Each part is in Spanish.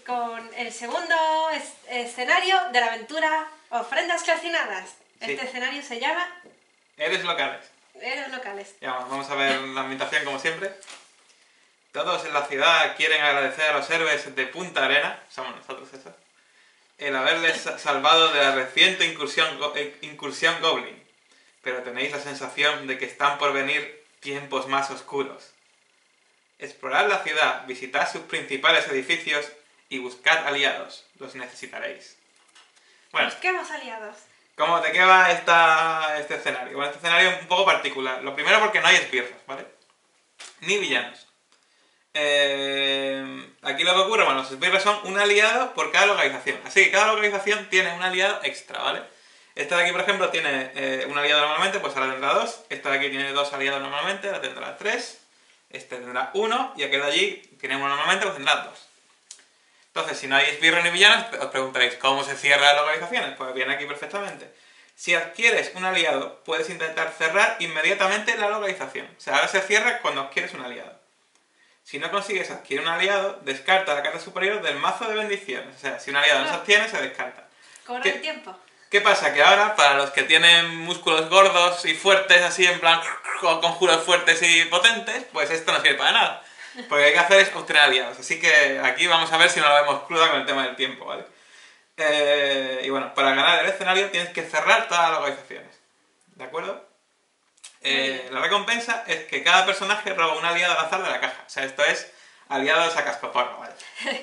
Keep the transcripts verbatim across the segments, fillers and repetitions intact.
con el segundo es escenario de la aventura Ofrendas Calcinadas. Sí. Este escenario se llama Héroes locales. Héroes Locales. Ya, bueno, vamos a ver la ambientación como siempre. Todos en la ciudad quieren agradecer a los héroes de Punta Arena, somos nosotros esos, el haberles salvado de la reciente incursión, go incursión Goblin. Pero tenéis la sensación de que están por venir tiempos más oscuros. Explorad la ciudad, visitad sus principales edificios y buscad aliados. Los necesitaréis. Bueno, Busquemos aliados. ¿cómo, ¿de qué va esta, este escenario? Bueno, este escenario es un poco particular. Lo primero porque no hay esbirros, ¿vale? Ni villanos. Eh, aquí lo que ocurre, bueno, los esbirros son un aliado por cada localización. Así que cada localización tiene un aliado extra, ¿vale? Esta de aquí, por ejemplo, tiene eh, un aliado normalmente, pues ahora tendrá dos. Esta de aquí tiene dos aliados normalmente, ahora tendrá tres. Este tendrá uno, y aquel de allí tiene uno normalmente, pues tendrá dos. Entonces, si no hay esbirros ni villanos, os preguntaréis, ¿cómo se cierran las localizaciones? Pues viene aquí perfectamente. Si adquieres un aliado, puedes intentar cerrar inmediatamente la localización. O sea, ahora se cierra cuando adquieres un aliado. Si no consigues adquirir un aliado, descarta la carta superior del mazo de bendiciones. O sea, si un aliado no se obtiene, se descarta. Cobra ¿Qué? el tiempo. ¿Qué pasa? Que ahora, para los que tienen músculos gordos y fuertes, así en plan, con conjuros fuertes y potentes, pues esto no sirve para nada. Porque lo que hay que hacer es obtener aliados. Así que aquí vamos a ver si no lo vemos cruda con el tema del tiempo, ¿vale? Eh, y bueno, para ganar el escenario tienes que cerrar todas las localizaciones. ¿De acuerdo? Eh, la recompensa es que cada personaje roba un aliado al azar de la caja. O sea, esto es aliados a cascoporro, ¿vale?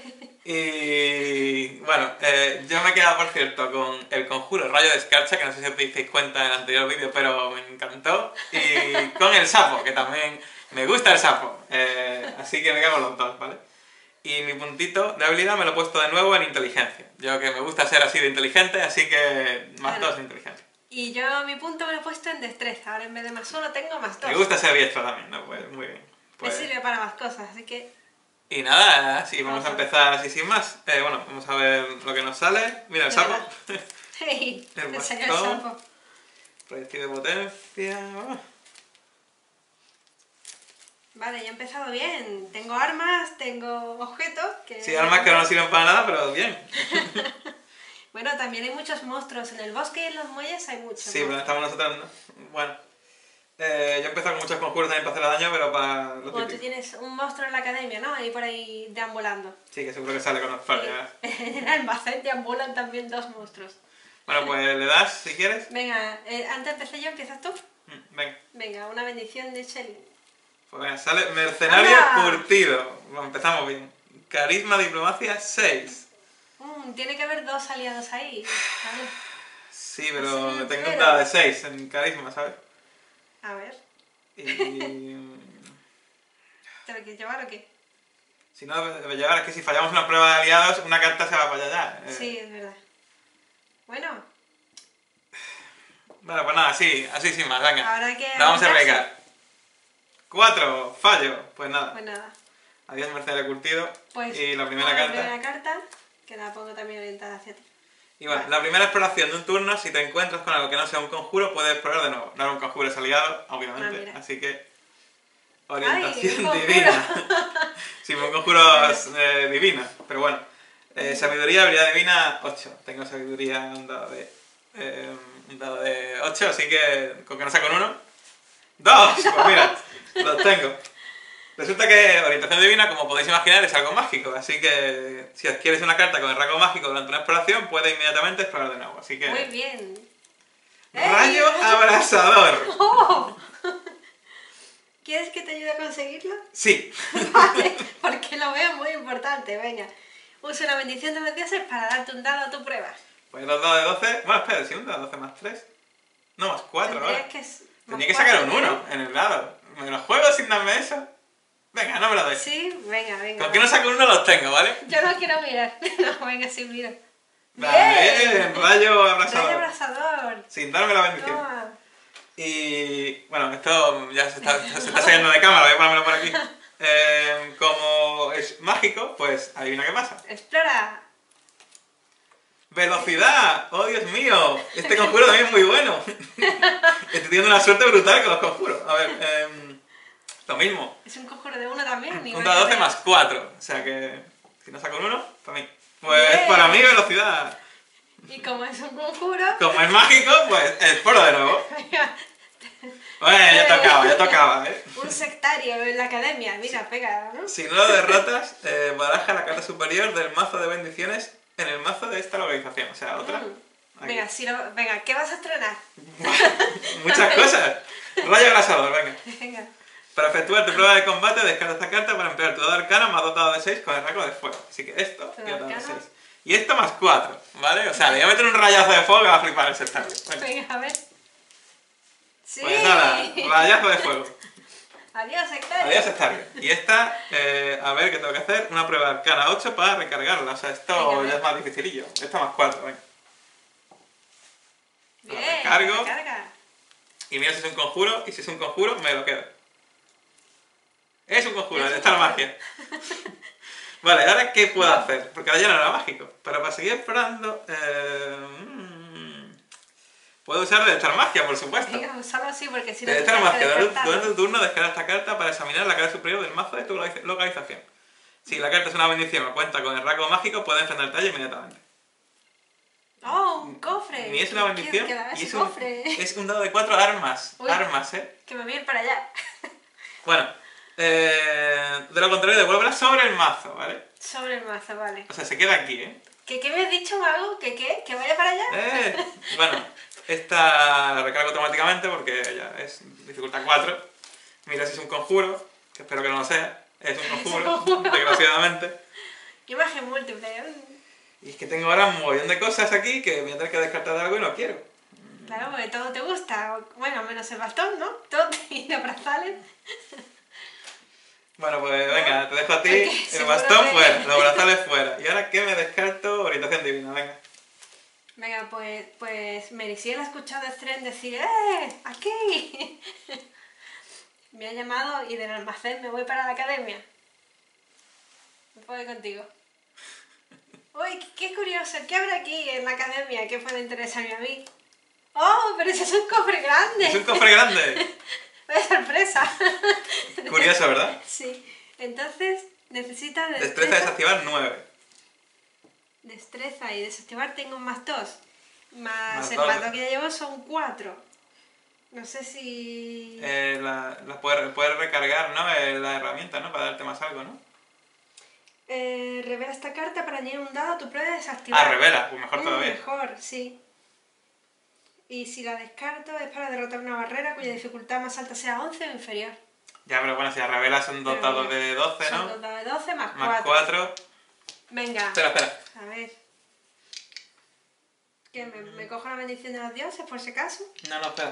Y bueno, eh, yo me he quedado, por cierto, con el conjuro Rayo de Escarcha, que no sé si os disteis cuenta en el anterior vídeo, pero me encantó. Y con el sapo, que también me gusta el sapo. Eh, así que me quedo con los dos, ¿vale? Y mi puntito de habilidad me lo he puesto de nuevo en inteligencia. Yo que me gusta ser así de inteligente, así que más Claro. dos en inteligencia. Y yo mi punto me lo he puesto en destreza. Ahora en vez de más uno tengo más dos. Me gusta ser diestro también, ¿no? Pues muy bien. Pues... Me sirve para más cosas, así que... Y nada, sí, vamos Vamos a a ver. empezar así sin más. Eh, bueno, vamos a ver lo que nos sale. Mira el sapo. Hey, El te enseño el bastón. sapo. Proyectil de potencia. Oh. Vale, ya he empezado bien. Tengo armas, tengo objetos que... Sí, armas que no nos sirven para nada, pero bien. Bueno, también hay muchos monstruos. En el bosque y en los muelles hay muchos. Sí, pero estamos nosotros, ¿no? Bueno. Eh, yo he empezado con muchos conjuros también para hacer daño, pero para lo Bueno, tú típico. tienes un monstruo en la academia, ¿no? Ahí por ahí deambulando. Sí, que seguro que sale con los pares. En el almacén deambulan también dos monstruos. Bueno, pues le das si quieres. Venga, eh, antes empecé yo, ¿empiezas tú? Mm, Venga. Venga, una bendición de Shelly. Pues venga, sale mercenario ¡Anda! curtido. Bueno, empezamos bien. Carisma, diplomacia, seis. Mm, tiene que haber dos aliados ahí. ¿Vale? Sí, pero Sí, tengo pero- un dado de seis en carisma, ¿sabes? A ver, Y... ¿te lo quieres llevar o qué? Si no, debe llevar, es que si fallamos una prueba de aliados, una carta se va para allá. Eh, Sí, es verdad. Bueno, Vale, pues nada, sí, así sin más, venga. ahora que... La vamos a arriesgarse. arriesgar. Cuatro, fallo. Pues nada. Pues nada. Adiós, mercenario curtido. Pues y la primera pongo carta. La primera carta, que la pongo también orientada hacia ti. Y bueno, Vale. la primera exploración de un turno, si te encuentras con algo que no sea un conjuro, puedes explorar de nuevo. No era un conjuro es aliado, obviamente. Ah, mira. Así que... Ay, Orientación un conjuro. divina. Sí, un conjuro es, eh, divina. Pero bueno. Eh, sabiduría, habilidad divina, ocho. Tengo sabiduría, un dado de... Eh, un dado de ocho, así que... Con que no saco un uno. ¡Dos! Pues mira, los tengo. Resulta que orientación divina, como podéis imaginar, es algo mágico. Así que si adquieres una carta con el rango mágico durante una exploración, puedes inmediatamente explorar de nuevo. Así que... Muy bien. ¡Rayo ¡Ey! abrasador! ¡Oh! ¿Quieres que te ayude a conseguirlo? Sí. Vale, porque lo veo muy importante. Venga, usa una bendición de los dioses para darte un dado a tu prueba. Pues dos dados de doce... Bueno, espera, si un dado de doce más tres... No, más cuatro ahora. Tendrías que... s- Tenía más que sacar un cuatro, uno en el dado. ¿Me lo juego sin darme eso? Venga, no me lo doy. Sí, venga, venga. Con que no saco un uno los tengo, ¿vale? Yo no quiero mirar. No, venga, sí, mira. Vale, rayo abrasador. Rayo abrasador. Sin darme la bendición. Toma. Y bueno, esto ya se está, se está saliendo de cámara, voy a ponérmelo por aquí. Eh, como es mágico, pues adivina qué pasa. Explora. ¡Velocidad! ¡Oh, Dios mío! Este conjuro también es muy bueno. Estoy teniendo una suerte brutal con los conjuros. A ver, eh, lo mismo. Es un conjuro de uno también. Un dado doce más cuatro. O sea que Si no saco un uno, para mí. Pues Bien. para mí velocidad. Y como es un conjuro... Como es mágico, pues exploro de nuevo. Venga, Bueno, ya tocaba, ya tocaba, ¿eh? un sectario en la academia. Mira, pega, ¿no? Si no lo derrotas, eh, baraja la carta superior del mazo de bendiciones en el mazo de esta localización. O sea, otra. Mm. Aquí. Venga, si lo... Venga, ¿qué vas a estrenar? Muchas cosas. Rayo abrasador, venga. Venga. Para efectuar tu prueba de combate, descarta esta carta para emplear tu dado arcana más dos dados de seis con el rasgo de fuego. Así que esto y Dado el dado de arcana. seis. Y esto más cuatro, ¿vale? O sea, le voy a meter un rayazo de fuego que va a flipar el sectario. Venga. Venga, a ver. ¡Sí! Pues nada, rayazo de fuego. Adiós, sectario. Adiós, sectario. Y esta, eh, a ver qué tengo que hacer, una prueba arcana ocho para recargarla. O sea, esto Venga, ya es más dificilillo. Esta más cuatro, venga. Bien, Lo recargo. recarga. Y mira si es un conjuro, y si es un conjuro, me lo quedo. Es un conjuro, Es un está la conjuro. magia. Vale, ¿ahora qué puedo hacer? Porque ahora ya no era mágico. Pero para seguir explorando... Eh, mm, puedo usar Detectar Magia, por supuesto. Venga, usalo así porque si no... Detectar tienes que Magia. Durante descartarlo. durante tu turno descarga esta carta para examinar la cara superior del mazo de tu localiz- localización. Si la carta es una bendición o cuenta con el rasgo mágico, puedes enfrentarte a ella inmediatamente. ¡Oh, un cofre! Ni es una bendición, ¿Qué, qué da y ese es un, cofre? es un dado de cuatro armas. Uy. Armas, ¿eh? Que me viene para allá. Bueno, eh, de lo contrario, devuélvela sobre el mazo, ¿vale? Sobre el mazo, vale. O sea, se queda aquí, ¿eh? ¿Qué, qué me has dicho, mago? ¿Que qué? ¿Que vaya para allá? Eh, bueno, esta la recargo automáticamente porque ya es dificultad cuatro. Mira si es un conjuro, que espero que no lo sea. Es un conjuro, un conjuro. desgraciadamente. Imagen múltiple. mm. Y es que tengo ahora un montón de cosas aquí que voy a tener que descartar de algo y no quiero. Claro, porque todo te gusta. Bueno, menos el bastón, ¿no? Todo te y los brazales. Bueno, pues venga, te dejo a ti Porque el seguro bastón que- fuera, los brazales fuera. Y ahora que me descarto, orientación divina, venga. Venga, pues, pues Merisiel ha escuchado a Stren decir ¡eh! ¡Aquí! Me ha llamado y del almacén me voy para la academia. Me voy contigo. Uy, qué, qué curioso, ¿qué habrá aquí en la academia que puede interesarme a mí? ¡Oh, pero ese es un cofre grande! Es un cofre grande. ¡Vaya sorpresa! Curioso, ¿verdad? Sí. Entonces, necesita destreza. Destreza desactivar nueve. Destreza y desactivar tengo un más dos. Más, Más el dos. más dos que ya llevo son cuatro. No sé si... Eh, la, la puedes, puedes recargar, ¿no? Eh, la herramienta, ¿no? Para darte más algo, ¿no? Eh, revela esta carta para añadir un dado a tu prueba de desactivar. Ah, revela, pues mejor Mm, todavía. mejor, sí. Y si la descarto es para derrotar una barrera cuya dificultad más alta sea once o inferior. Ya, pero bueno, si la revela son dos Pero dados mira, de doce, Son ¿no? dos dados de doce más, Más cuatro. cuatro. Venga, Espera, espera. a ver. ¿Qué? ¿Me, me cojo la bendición de los dioses por si acaso? No, no, espera.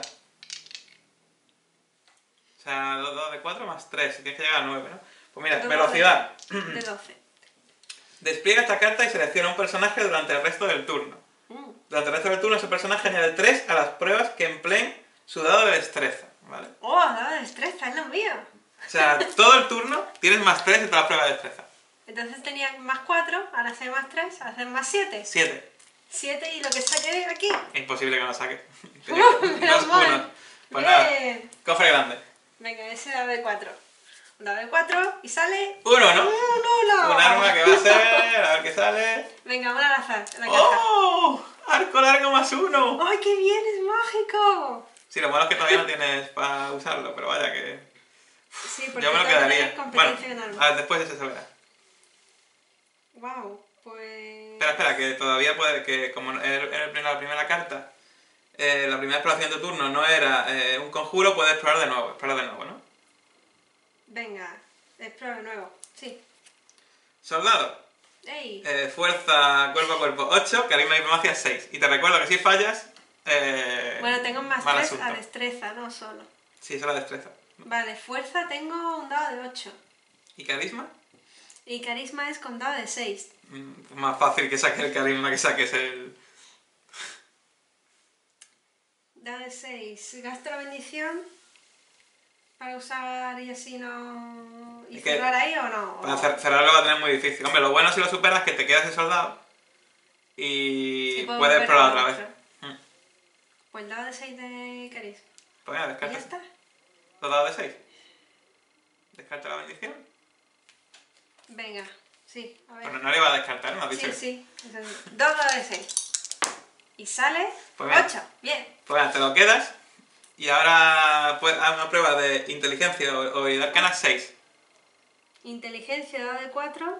O sea, dos dados de cuatro más tres. Tienes que llegar a nueve, ¿no? Pues mira, Dos velocidad. dados De doce. Despliega esta carta y selecciona un personaje durante el resto del turno. Mm. Durante el resto del turno, ese personaje añade tres a las pruebas que empleen su dado de destreza, ¿vale? ¡Oh, dado de destreza! ¡Es lo mío! O sea, todo el turno tienes más tres en todas las pruebas de destreza. Entonces tenía más cuatro, ahora hace más tres, ahora hace más siete. siete. siete y lo que saqué de aquí. Es imposible que no saque. ¡Uh, menos Dos mal! unos. Pues nada, Bien. cofre grande. Venga, ese dado de cuatro. Un dado de cuatro y sale... Uno, ¿no? ¡Un uno! Un arma que va a ser, a ver qué sale. Venga, una al azar, en la caja. ¡Oh! Arco largo más uno. ¡Ay, qué bien! ¡Es mágico! Sí, lo malo es que todavía no tienes para usarlo, pero vaya que... Sí, porque Yo me lo todavía quedaría. tienes competencia en Bueno, armas. a ver, después ese se verá. Wow, pues... Espera, espera, que todavía puede, que como era el- la primera carta, eh, la primera exploración de turno no era eh, un conjuro, puedes explorar de nuevo, explorar de nuevo, ¿no? Venga, explora de nuevo. Sí. Soldado, ¡Ey! eh, fuerza cuerpo a cuerpo ocho, carisma y diplomacia seis. Y te recuerdo que si fallas, eh, Bueno, tengo más mal tres asunto. a destreza, no solo. Sí, eso es la destreza. Vale, fuerza tengo un dado de ocho. ¿Y carisma? Y carisma es con dado de seis. Mm, más fácil que saques el carisma que saques el... Dado de seis. Gasto la bendición para usar y así no... ¿Y Es que cerrar ahí o no? Para O- cer- cerrarlo va a tener muy difícil. Hombre, lo bueno si lo superas es que te quedas de soldado y Sí, puedo puedes volver probar a otra vez. otro. Mm. Pues el dado de seis de carisma. Pues venga, ¿Y ya descarta. está? ¿Dos dados de seis? Descarta la bendición. Venga, Sí, a ver. Bueno, no le va a descartar, me has dicho. Sí, sí. Entonces, dos dados de seis. Y sale Pues bien. ocho. Bien. Pues venga, te lo quedas. Y ahora pues, haz una prueba de inteligencia o habilidad arcana seis. Inteligencia dado de cuatro.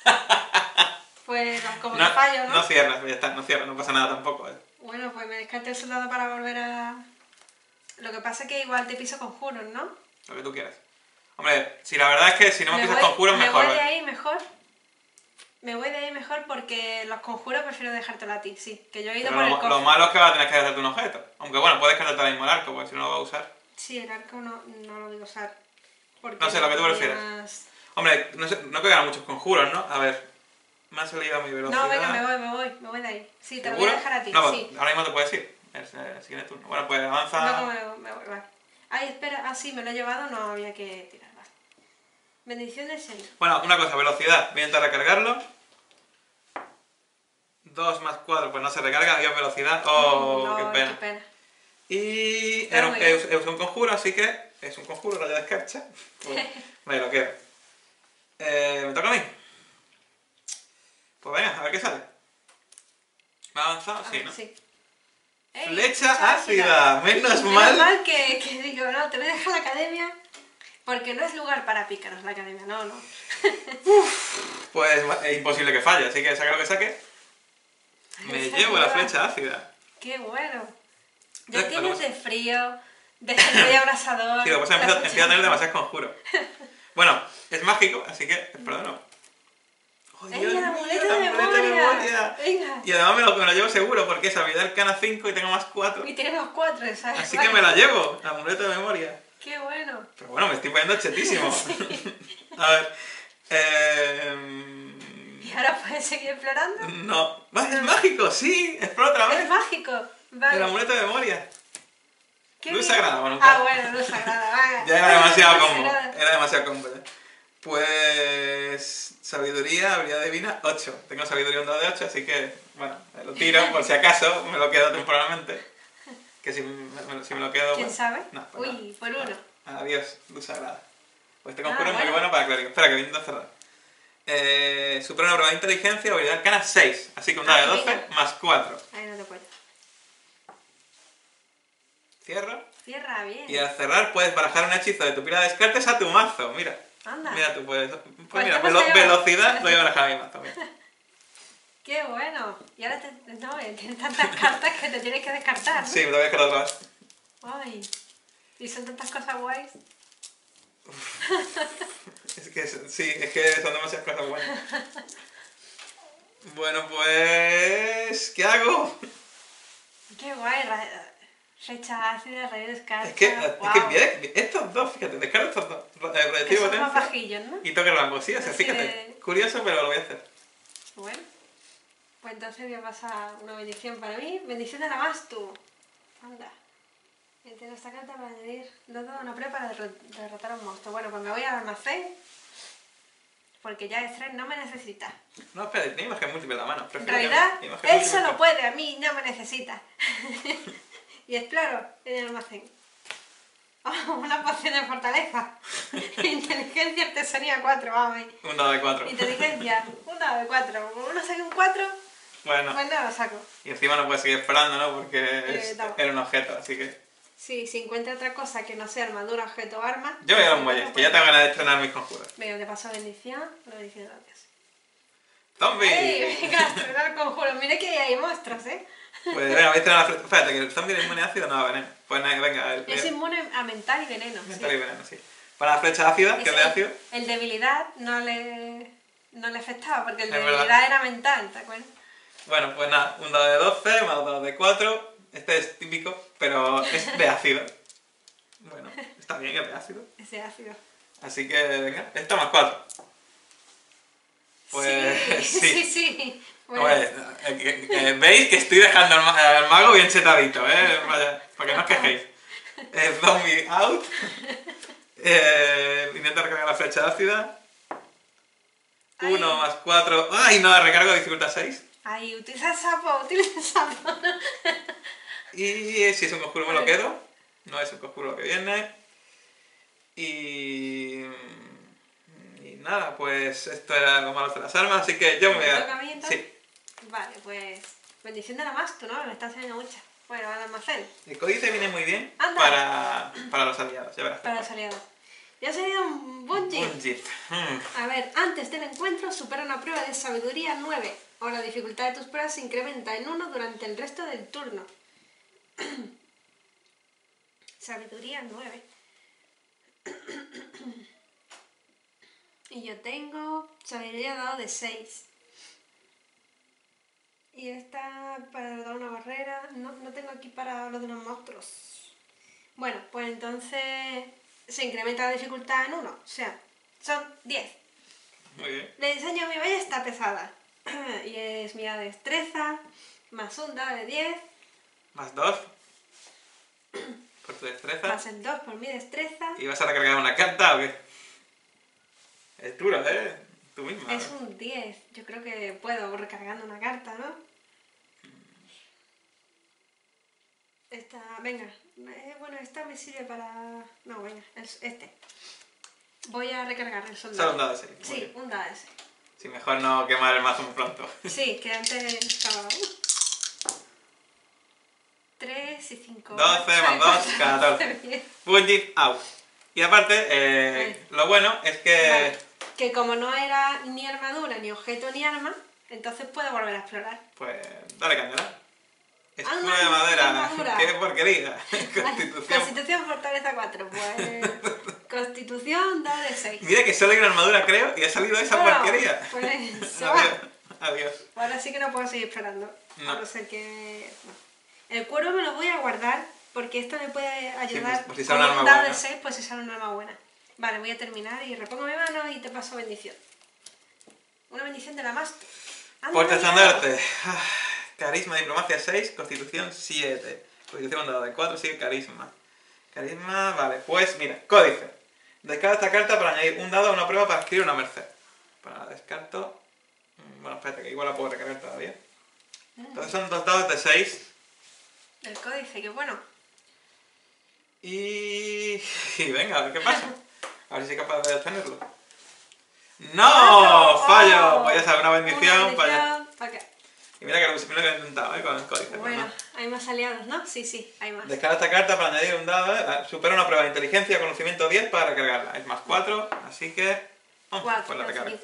Pues como No, que fallo, ¿no? no cierras, ya está, no cierras, no pasa nada tampoco. ¿eh? Bueno, pues me descarté el soldado para volver a... Lo que pasa es que igual te piso conjuros, ¿no? Lo que tú quieras. Hombre, si la verdad es que si no me, Me pisas voy- conjuros, Me mejor. voy de ¿eh? ahí mejor. Me voy de ahí mejor porque los conjuros prefiero dejártelo a ti, sí. Que yo he ido Pero por el lo, cofre. lo malo es que vas a tener que dejarte un objeto. Aunque bueno, puedes quedarte ahora mismo el arco, porque si no lo vas a usar. Sí, el arco no, no lo digo usar. Porque No sé, lo que tú tenía prefieras. más- Hombre, no, sé, no quedan muchos conjuros, ¿no? A ver, me ha salido a mi velocidad. No, venga, me voy, me voy, me voy de ahí. Sí, te lo voy ¿Seguro? a dejar a ti, No, pues, sí. ahora mismo te puedes ir. Es eh, el siguiente turno. Bueno, pues avanza. No, me, me voy, vale. Ay, espera, ah, sí, me lo he llevado, no había que tirar, vale. Bendición de seis. Bueno, una cosa, velocidad. Voy a intentar recargarlo. dos más cuatro, pues no se recarga, adiós velocidad. Oh, no, qué pena. qué pena. Y Está era un, muy bien. he, he usado un conjuro, así que es un conjuro, rayo de escarcha. Pues, me lo quedo. Eh, ¿Me toca a mí? Pues venga, a ver qué sale. ¿Me ha avanzado? A Sí, ver, ¿no? sí. Ey, Flecha ácida, menos Menos mal. mal que, que digo, no, te voy a dejar la academia porque no es lugar para pícaros la academia, no, no. Pues es imposible que falle, así que saque lo que saque. Me Esa llevo la ayuda. flecha ácida. Qué bueno. Ya, Ya lo tienes que de frío, de de abrasador. Sí, lo que pasa es que la empiezo, empiezo a tener flecha- demasiados conjuros. Bueno, es mágico, así que espero de nuevo. ¡Oh, ¡Ey, Dios el mío, amuleto el de amuleto de memoria! memoria! Venga. Y además me lo, me lo llevo seguro, porque es habilidad arcana cinco y tengo más cuatro. Y tenemos cuatro, ¿sabes? Así que me la llevo, el amuleto de memoria. ¡Qué bueno! Pero bueno, me estoy poniendo chetísimo. A ver. Eh, ¿Y ahora puedes seguir explorando? no. ¡Ah, es mágico! ¡Sí! ¡Explora otra Es vez! mágico. Vale. El amuleto de memoria. Qué luz bien. sagrada, bueno, un Ah, poco. bueno, luz sagrada, vale. Ya era demasiado Luz combo. sagrada. Era demasiado combo ya. Pues. Sabiduría, habilidad divina, ocho. Tengo sabiduría un dado de ocho, así que. Bueno, me lo tiro por si acaso, me lo quedo temporalmente. Que si me, me- si me lo quedo. ¿Quién bueno, sabe? no, pues Uy, por uno. nada. Adiós, luz sagrada. Pues este Ah, conjuro es muy bueno. bueno para clérigo. Espera, que viene a cerrar. Eh, supera una prueba de inteligencia, habilidad arcana seis. Así que un dado de Ah, doce venga. más cuatro. Ahí no te puedo. Cierro. Cierra bien. Y al cerrar puedes barajar un hechizo de tu pila de descartes a tu mazo. Mira. Anda. Mira tú, puedes. Pues Pues mira, te vas a velo- llevar. velocidad lo voy a barajar a mi mazo. Mira. Qué bueno. Y ahora te... No, eh, tienes tantas cartas que te tienes que descartar, ¿no? Sí, me lo voy a dejar otra vez. Ay. Y son tantas cosas guays. Es que es- sí, es que son demasiadas cosas buenas. Bueno, pues. ¿Qué hago? Qué guay. Ra... Flecha ácida, rayo de escarcha. Es que, es guau. que bien, estos dos, fíjate, descarto estos dos. Eh, Que Recibo son más potencia bajillos, ¿no? y toque rango. Sí, o sea, Así fíjate. de- Curioso, pero lo voy a hacer. Bueno. Pues entonces voy a pasar una bendición para mí. Bendición de la más tú. Anda. Entiendo esta carta para añadir dos dados a una prueba para derro- derrotar a un monstruo. Bueno, pues me voy al almacén. Porque ya Estrés no me necesita. No, espera, tiene imagen múltiple en la mano. En Prefiero que- realidad, imagen él múltiple. solo puede, a mí no me necesita. Y exploro en el almacén. Oh, una poción de fortaleza. Inteligencia, artesanía cuatro, vamos ahí. Un dado de cuatro. Inteligencia, un dado de cuatro. Como uno saque un cuatro, Bueno, pues no lo saco. y encima no puedes seguir esperando, ¿no? Porque es- toma. era un objeto, así que. Sí, si encuentra otra cosa que no sea armadura, objeto o arma. Yo voy a dar pues un muelle, no que ya puede. tengo ganas de estrenar mis conjuros. Venga, te paso bendición, la bendición de gracias. ¡Zombie! ¡Ey! Venga, a estrenar conjuros. Mira que ahí hay monstruos, ¿eh? Pues venga, voy a estrenar la flecha. Espérate, que el zombie es inmune ácido, no va a veneno. Pues nada, venga, el. Es el- inmune a mental y veneno. mental sí. y veneno, sí. Para la flecha ácida, que es de Ese- ácido. El debilidad no le, no le afectaba, porque el Es debilidad verdad. era mental, ¿te acuerdas? Bueno, pues nada, un dado de doce, más dos dados de cuatro. Este es típico, pero es de ácido. Bueno, está bien, es de ácido. Ese ácido. Así que, venga, esto más cuatro. Pues sí, sí. sí, sí. Bueno, Pues, eh, que- que veis que estoy dejando al, ma- al mago bien chetadito, ¿eh? Vaya, para que no os quejéis. El zombie out. Eh, intenta recargar la flecha ácida. Ay. uno más cuatro. ¡Ay, no! Recargo dificultad seis. ahí, utiliza el sapo, utiliza el sapo. Y si es un conjuro me lo quedo. No es un conjuro lo que viene. Y... y nada, pues esto era lo malo de las armas, así que yo me voy ¿Me a... toca a mí, entonces? Sí. Vale, pues... bendición de la más, tú, ¿no? Me estás enseñando muchas. Bueno, al almacén. El códice viene muy bien Anda. para, para los aliados, ya verás. Para los aliados. Ya ha salido un Bungie. Bungie. Mm. A ver, antes del encuentro supera una prueba de sabiduría nueve. O la dificultad de tus pruebas se incrementa en uno durante el resto del turno. Sabiduría nueve. Y yo tengo sabiduría dado de seis. Y esta para dar una barrera. No, no tengo aquí para lo de los monstruos. Bueno, pues entonces se incrementa la dificultad en uno. O sea, son diez. Muy bien. Le diseño mi ballesta pesada. Y es mi destreza, más un dado de diez, Más dos. Por tu destreza. más el dos por mi destreza. ¿Y vas a recargar una carta o qué? Es duro, ¿eh? Tú misma. Es un diez. Yo creo que puedo recargando una carta, ¿no? Esta, venga. eh, Bueno, esta me sirve para... No, venga, es este. Voy a recargar el soldado. Solo un dado de seis. Muy Sí, bien. un dado de seis. Sí, mejor no quemar el mazo muy pronto. Sí, que antes estaba... tres y cinco. doce más dos, catorce. Bungie out. Y aparte, eh, lo bueno es que... Vale. Que como no era ni armadura, ni objeto, ni arma, entonces puedo volver a explorar. Pues dale candela. Escudo Anda, de madera. armadura. ¡Qué porquería! Constitución. Constitución Fortaleza cuatro, pues... Constitución da de seis. Mira que solo hay una armadura, creo, y ha salido esa Bueno, porquería. pues se Adiós. va. Adiós. Ahora sí que no puedo seguir esperando. No. A no ser que... no. El cuero me lo voy a guardar porque esto me puede ayudar. pues, pues si sale con un un arma dado buena. de seis, pues si sale un arma buena. Vale, voy a terminar y repongo mi mano y te paso bendición. Una bendición de la máster. Anda, Porte mira. estandarte. Ah, Carisma, diplomacia seis, constitución siete. Constitución un dado de cuatro, sigue carisma. Carisma, vale. Pues mira, códice. Descarta esta carta para añadir un dado a una prueba para escribir una merced. Para la descarto. Bueno, espérate, que igual la puedo recargar todavía. Entonces son dos dados de seis. El códice, qué bueno. Y... y venga, a ver qué pasa. A ver si soy capaz de obtenerlo. ¡No! ¡Oh! ¡Fallo! Pues ya sabes, una bendición. Una Vaya. bendición, ¿para qué? Y mira que lo primero que he intentado, ¿eh? Con el códice. pero Bueno, no. hay más aliados, ¿no? Sí, sí, hay más. Descarga esta carta para añadir un dado. ¿eh? Supera una prueba de inteligencia o conocimiento diez para recargarla. Es más cuatro, así que... Oh, Cuatro, pues la más recargo. quince.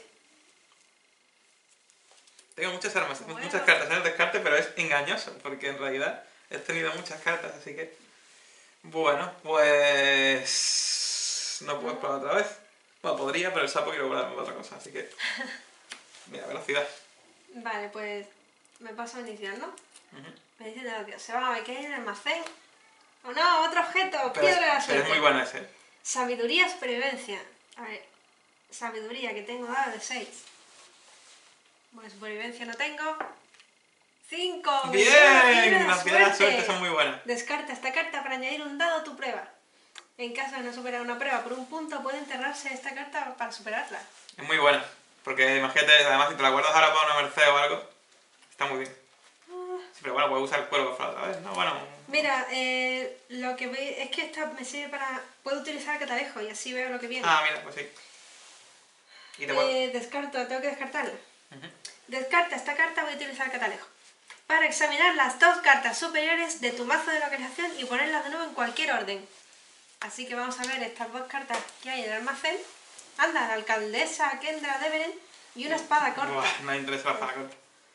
Tengo muchas armas, Bueno. muchas cartas en el descarte, pero es engañoso, porque en realidad he tenido muchas cartas, así que... Bueno, pues... no puedo probar otra vez. Bueno, podría, pero el sapo quiero guardarme para otra cosa, así que... Mira, velocidad. Vale, pues me paso bendición, ¿no? Ujú. Bendición de los dioses. Se va a ver que hay en el almacén. ¡Oh no! ¡Otro objeto! Pero, ¡Piedra de la pero suerte! es muy bueno ese. Sabiduría, supervivencia. A ver, sabiduría, que tengo dado de seis. Bueno, supervivencia no tengo. cinco. ¡Bien! Las piedras de suerte son muy buenas. Descarta esta carta para añadir un dado a tu prueba. En caso de no superar una prueba por un punto, puede enterrarse esta carta para superarla. Es muy buena, porque imagínate, además si te la guardas ahora para una merced o algo, está muy bien. Sí, pero bueno, puedes usar el cuervo para otra vez, ¿no? Bueno... Mira, eh, lo que ve es que esta me sirve para... Puedo utilizar el catalejo y así veo lo que viene. Ah, mira, pues sí. Y te puedo... Eh, descarto, tengo que descartarla. Ujú. Descarta esta carta, voy a utilizar el catalejo. Para examinar las dos cartas superiores de tu mazo de localización y ponerlas de nuevo en cualquier orden. Así que vamos a ver estas dos cartas que hay en el almacén. Anda, la alcaldesa Kendra Deveren y una espada corta. Buah, me interesa la espada corta.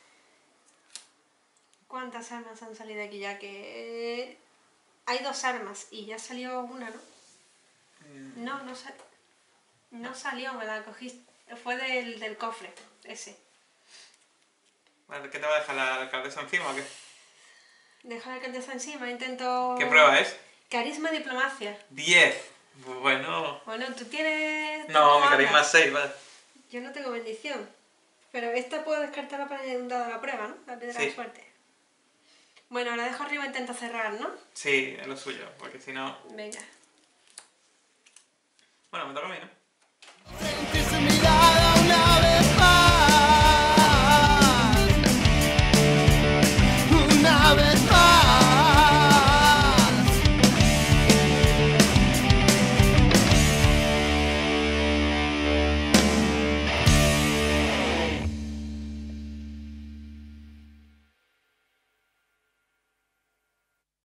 ¿Cuántas armas han salido aquí ya? Que hay dos armas y ya salió una, ¿no? Mm, No, no, sal... no salió, me la cogí. Fue del, del cofre, ese. Bueno, ¿qué te va a dejar la alcaldesa encima o qué? Deja la alcaldesa encima, intento... ¿Qué prueba es? Carisma y diplomacia. diez. Bueno... Bueno, tú tienes... No, mi ¿cómo carisma andas? es seis, vale. Yo no tengo bendición. Pero esta puedo descartarla para añadir un dado a la prueba, ¿no? La piedra Sí. de suerte. Bueno, la dejo arriba e intento cerrar, ¿no? Sí, es lo suyo, porque si no... Venga. Bueno, me toca a mí, ¿no? Sentí su mirada.